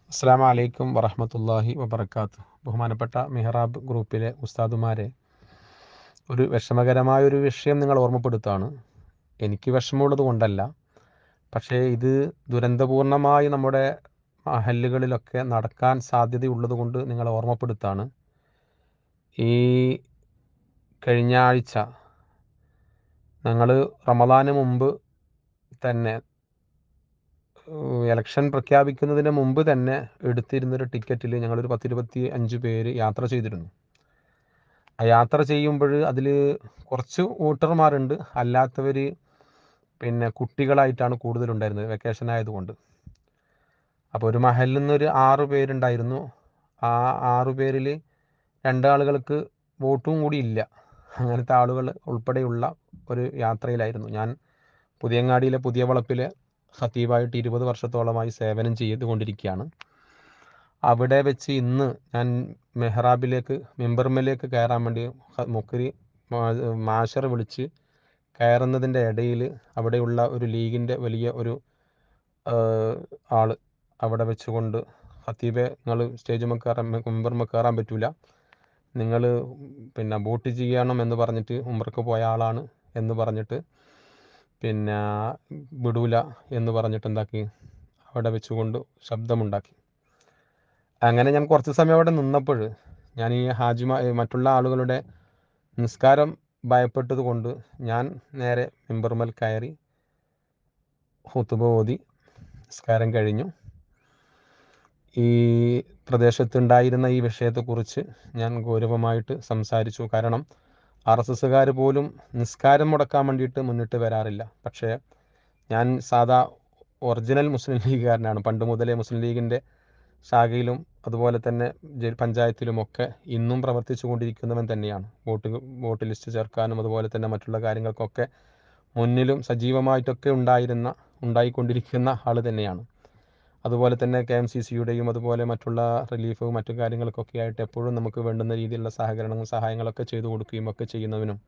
അസ്സലാമു അലൈക്കും വറഹ്മത്തുള്ളാഹി വബറകാതുഹു. ബഹുമാനപ്പെട്ട മിഹ്റാബ് ഗ്രൂപ്പിലെ ഉസ്താദുമാരെ, ഒരു വിഷമകരമായൊരു വിഷയം നിങ്ങൾ ഓർമ്മപ്പെടുത്താണ്. എനിക്ക് വിഷമമുള്ളത് കൊണ്ടല്ല, പക്ഷേ ഇത് ദുരന്തപൂർണമായി നമ്മുടെ മഹല്ലുകളിലൊക്കെ നടക്കാൻ സാധ്യതയുള്ളത് കൊണ്ട് നിങ്ങളെ ഓർമ്മപ്പെടുത്താണ്. ഈ കഴിഞ്ഞ ആഴ്ച ഞങ്ങൾ റമദാന് മുമ്പ് തന്നെ ഇലക്ഷൻ പ്രഖ്യാപിക്കുന്നതിന് മുമ്പ് തന്നെ എടുത്തിരുന്നൊരു ടിക്കറ്റിൽ ഞങ്ങളൊരു 10-25 പേര് യാത്ര ചെയ്തിരുന്നു. ആ യാത്ര ചെയ്യുമ്പോൾ അതിൽ കുറച്ച് വോട്ടർമാരുണ്ട്, അല്ലാത്തവർ പിന്നെ കുട്ടികളായിട്ടാണ് കൂടുതലുണ്ടായിരുന്നത്, വെക്കേഷൻ ആയതുകൊണ്ട്. അപ്പോൾ ഒരു മഹലിൽ നിന്നൊരു 6 പേരുണ്ടായിരുന്നു. ആ 6 പേരിൽ 2 ആളുകൾക്ക് വോട്ടും കൂടി ഇല്ല. അങ്ങനത്തെ ആളുകൾ ഉൾപ്പെടെയുള്ള ഒരു യാത്രയിലായിരുന്നു ഞാൻ. പുതിയങ്ങാടിയിലെ പുതിയ വളപ്പിലെ ഖത്തീബായിട്ട് 20 വർഷത്തോളമായി സേവനം ചെയ്തുകൊണ്ടിരിക്കുകയാണ്. അവിടെ വെച്ച് ഇന്ന് ഞാൻ മെമ്പർമേലേക്ക് കയറാൻ വേണ്ടി മുക്കരി മാഷർ വിളിച്ച് കയറുന്നതിൻ്റെ ഇടയിൽ അവിടെയുള്ള ഒരു ലീഗിൻ്റെ വലിയ ഒരു ആൾ അവിടെ വെച്ചുകൊണ്ട്, ഖത്തീബെ നിങ്ങൾ സ്റ്റേജുമ്മ കയറാൻ മെമ്പർമ കയറാൻ പറ്റൂല, നിങ്ങൾ പിന്നെ വോട്ട് ചെയ്യണം എന്ന് പറഞ്ഞിട്ട് ഉംറക്ക് പോയ ആളാണ് എന്ന് പറഞ്ഞിട്ട് പിന്നെ വിടൂല എന്ന് പറഞ്ഞിട്ട് എന്താക്കി, അവിടെ വെച്ചുകൊണ്ട് ശബ്ദമുണ്ടാക്കി. അങ്ങനെ ഞാൻ കുറച്ച് സമയം അവിടെ നിന്നപ്പോൾ ഞാൻ ഈ മറ്റുള്ള ആളുകളുടെ നിസ്കാരം ഭയപ്പെട്ടത് കൊണ്ട് ഞാൻ നേരെ മെമ്പർമേൽ കയറി ഖുതുബ ഓതി നിസ്കാരം കഴിഞ്ഞു. ഈ പ്രദേശത്തുണ്ടായിരുന്ന ഈ വിഷയത്തെക്കുറിച്ച് ഞാൻ ഗൗരവമായിട്ട് സംസാരിച്ചു. കാരണം RSSകാർ പോലും നിസ്കാരം മുടക്കാൻ വേണ്ടിയിട്ട് മുന്നിട്ട് വരാറില്ല. പക്ഷേ ഞാൻ സാധാ ഒറിജിനൽ മുസ്ലിം ലീഗുകാരനാണ്. പണ്ട് മുതലേ മുസ്ലിം ലീഗിൻ്റെ ശാഖയിലും അതുപോലെ തന്നെ പഞ്ചായത്തിലുമൊക്കെ ഇന്നും പ്രവർത്തിച്ചു കൊണ്ടിരിക്കുന്നവൻ തന്നെയാണ്. വോട്ട് ലിസ്റ്റ് ചേർക്കാനും അതുപോലെ തന്നെ മറ്റുള്ള കാര്യങ്ങൾക്കൊക്കെ മുന്നിലും സജീവമായിട്ടൊക്കെ ഉണ്ടായിക്കൊണ്ടിരിക്കുന്ന ആൾ തന്നെയാണ്. അതുപോലെ തന്നെ KMCCയുടെയും അതുപോലെ മറ്റുള്ള റിലീഫ് മറ്റു കാര്യങ്ങൾക്കൊക്കെ ആയിട്ട് എപ്പോഴും നമുക്ക് വേണ്ടുന്ന രീതിയിലുള്ള സഹായങ്ങളൊക്കെ ചെയ്തു കൊടുക്കുകയും ഒക്കെ ചെയ്യുന്നവനും,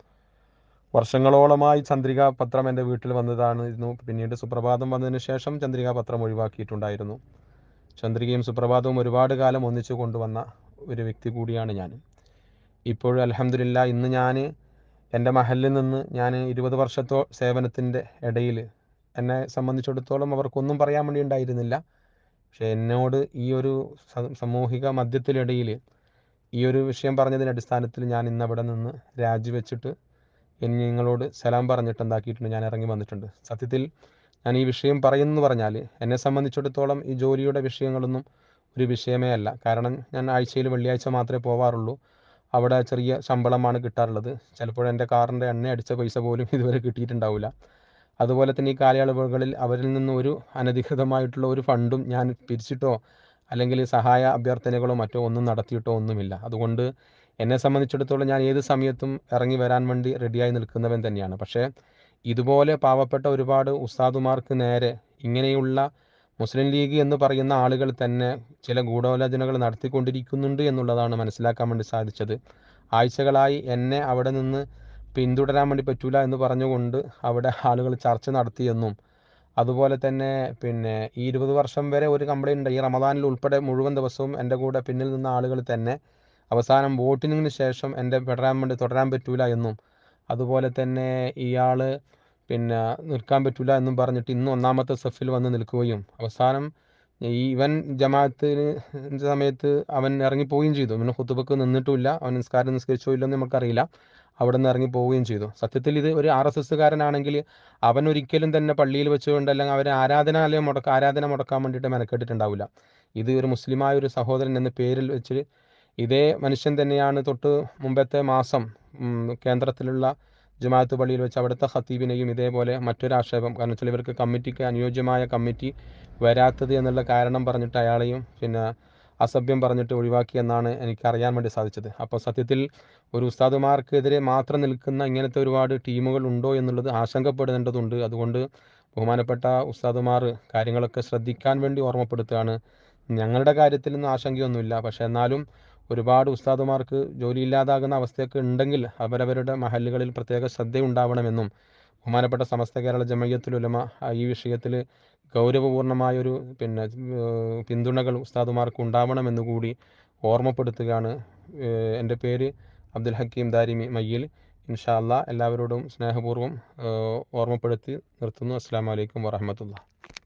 വർഷങ്ങളോളമായി ചന്ദ്രികാ പത്രം എൻ്റെ വീട്ടിൽ വന്നതായിരുന്നു. പിന്നീട് സുപ്രഭാതം വന്നതിന് ശേഷം ചന്ദ്രികാ പത്രം ഒഴിവാക്കിയിട്ടുണ്ടായിരുന്നു. ചന്ദ്രികയും സുപ്രഭാതവും ഒരുപാട് കാലം ഒന്നിച്ചു കൊണ്ടുവന്ന ഒരു വ്യക്തി കൂടിയാണ് ഞാൻ. ഇപ്പോഴും അൽഹംദുലില്ലാ ഇന്ന് ഞാൻ എൻ്റെ മഹലിൽ നിന്ന് ഞാൻ 20 വർഷത്തോ സേവനത്തിൻ്റെ ഇടയിൽ എന്നെ സംബന്ധിച്ചിടത്തോളം അവർക്കൊന്നും പറയാൻ വേണ്ടി ഉണ്ടായിരുന്നില്ല. പക്ഷേ എന്നോട് ഈ ഒരു സാമൂഹിക മധ്യത്തിനിടയിൽ ഈ ഒരു വിഷയം പറഞ്ഞതിൻ്റെ അടിസ്ഥാനത്തിൽ ഞാൻ ഇന്ന് അവിടെ നിന്ന് രാജിവെച്ചിട്ട് നിങ്ങളോട് സലാം പറഞ്ഞിട്ട് എന്താക്കിയിട്ടുണ്ട്, ഞാൻ ഇറങ്ങി വന്നിട്ടുണ്ട്. സത്യത്തിൽ ഞാൻ ഈ വിഷയം പറയുന്നു പറഞ്ഞാൽ എന്നെ സംബന്ധിച്ചിടത്തോളം ഈ ജോലിയുടെ വിഷയങ്ങളൊന്നും ഒരു വിഷയമേ അല്ല. കാരണം ഞാൻ ആഴ്ചയിൽ വെള്ളിയാഴ്ച മാത്രമേ പോവാറുള്ളൂ. അവിടെ ചെറിയ ശമ്പളമാണ് കിട്ടാറുള്ളത്. ചിലപ്പോൾ എൻ്റെ കാറിൻ്റെ എണ്ണ അടിച്ച പൈസ പോലും ഇതുവരെ കിട്ടിയിട്ടുണ്ടാവില്ല. അതുപോലെ തന്നെ ഈ കാലയളവുകളിൽ അവരിൽ നിന്ന് ഒരു അനധികൃതമായിട്ടുള്ള ഒരു ഫണ്ടും ഞാൻ പിരിച്ചിട്ടോ അല്ലെങ്കിൽ സഹായ അഭ്യർത്ഥനകളോ മറ്റോ ഒന്നും നടത്തിയിട്ടോ ഒന്നുമില്ല. അതുകൊണ്ട് എന്നെ സംബന്ധിച്ചിടത്തോളം ഞാൻ ഏത് സമയത്തും ഇറങ്ങി വരാൻ വേണ്ടി റെഡിയായി നിൽക്കുന്നവൻ തന്നെയാണ്. പക്ഷേ ഇതുപോലെ പാവപ്പെട്ട ഒരുപാട് ഉസ്താദുമാർക്ക് നേരെ ഇങ്ങനെയുള്ള മുസ്ലിം ലീഗ് എന്ന് പറയുന്ന ആളുകൾ തന്നെ ചില ഗൂഢാലോചനകൾ നടത്തിക്കൊണ്ടിരിക്കുന്നുണ്ട് എന്നുള്ളതാണ് മനസ്സിലാക്കാൻ വേണ്ടി സാധിച്ചത്. ആഴ്ചകളായി എന്നെ അവിടെ നിന്ന് പിന്തുടരാൻ വേണ്ടി പറ്റൂല എന്ന് പറഞ്ഞുകൊണ്ട് അവിടെ ആളുകൾ ചർച്ച നടത്തിയെന്നും, അതുപോലെ തന്നെ പിന്നെ ഈ 20 വർഷം വരെ ഒരു കംപ്ലൈൻ്റ് ഉണ്ട്, ഈ റമദാനിൽ ഉൾപ്പെടെ മുഴുവൻ ദിവസവും എൻ്റെ കൂടെ പിന്നിൽ നിന്ന ആളുകൾ തന്നെ അവസാനം വോട്ടിങ്ങിന് ശേഷം എൻ്റെ തുടരാൻ പറ്റൂല എന്നും, അതുപോലെ തന്നെ ഇയാൾ പിന്നെ നിൽക്കാൻ പറ്റൂല എന്നും പറഞ്ഞിട്ട് ഇന്ന് ഒന്നാമത്തെ സഫിൽ വന്ന് നിൽക്കുകയും അവസാനം ഇവൻ ജമാഅത്തിന് സമയത്ത് അവൻ ഇറങ്ങിപ്പോവുകയും ചെയ്തു. പിന്നെ ഖുതുബക്ക് നിന്നിട്ടുമില്ല, അവൻ നിസ്കാരം നിസ്കരിച്ചോ ഇല്ലെന്ന് നമുക്കറിയില്ല, അവിടെ നിന്ന് ഇറങ്ങി പോവുകയും ചെയ്തു. സത്യത്തിൽ ഇത് ഒരു RSSകാരനാണെങ്കിൽ അവൻ ഒരിക്കലും തന്നെ പള്ളിയിൽ വെച്ചുകൊണ്ട് അല്ലെങ്കിൽ അവരെ ആരാധന മുടക്കാൻ വേണ്ടിയിട്ട് മെനക്കെട്ടിട്ടുണ്ടാവില്ല. ഇത് ഒരു മുസ്ലിമായ ഒരു സഹോദരൻ എന്ന പേരിൽ വെച്ച് ഇതേ മനുഷ്യൻ തന്നെയാണ് തൊട്ട് മുമ്പത്തെ മാസം കേന്ദ്രത്തിലുള്ള ജമാഅത്ത് പള്ളിയിൽ വെച്ച് അവിടുത്തെ ഖത്തീബിനെയും ഇതേപോലെ മറ്റൊരു ആക്ഷേപം, കാരണം വെച്ചാൽ ഇവർക്ക് കമ്മിറ്റിക്ക് അനുയോജ്യമായ കമ്മിറ്റി വരാത്തത് എന്നുള്ള കാരണം പറഞ്ഞിട്ട് അയാളെയും പിന്നെ അസഭ്യം പറഞ്ഞിട്ട് ഒഴിവാക്കിയെന്നാണ് എനിക്ക് അറിയാൻ വേണ്ടി സാധിച്ചത്. അപ്പോൾ സത്യത്തിൽ ഒരു ഉസ്താദുമാർക്കെതിരെ മാത്രം നിൽക്കുന്ന ഇങ്ങനത്തെ ഒരുപാട് ടീമുകൾ ഉണ്ടോ എന്നുള്ളത് ആശങ്കപ്പെടേണ്ടതുണ്ട്. അതുകൊണ്ട് ബഹുമാനപ്പെട്ട ഉസ്താദുമാർ കാര്യങ്ങളൊക്കെ ശ്രദ്ധിക്കാൻ വേണ്ടി ഓർമ്മപ്പെടുത്തുകയാണ്. ഞങ്ങളുടെ കാര്യത്തിൽ നിന്നും ആശങ്കയൊന്നുമില്ല, പക്ഷേ എന്നാലും ഒരുപാട് ഉസ്താദുമാർക്ക് ജോലിയില്ലാതാകുന്ന അവസ്ഥയൊക്കെ ഉണ്ടെങ്കിൽ അവരവരുടെ മഹല്ലുകളിൽ പ്രത്യേക ശ്രദ്ധയുണ്ടാവണമെന്നും ബഹുമാനപ്പെട്ട സമസ്ത കേരള ജമയ്യത്തുൽ ഉലമ ഈ വിഷയത്തിൽ ഗൗരവപൂർണമായൊരു പിന്തുണകൾ ഉസ്താദുമാർക്ക് ഉണ്ടാവണമെന്ന് കൂടി ഓർമ്മപ്പെടുത്തുകയാണ്. എൻ്റെ പേര് അബ്ദുൽ ഹക്കീം ദാരിമി മയ്യിൽ. ഇൻഷാ അല്ലാ എല്ലാവരോടും സ്നേഹപൂർവ്വം ഓർമ്മപ്പെടുത്തി നിർത്തുന്നു. അസ്സലാമു അലൈക്കും വറഹ്മത്തുള്ളാഹി.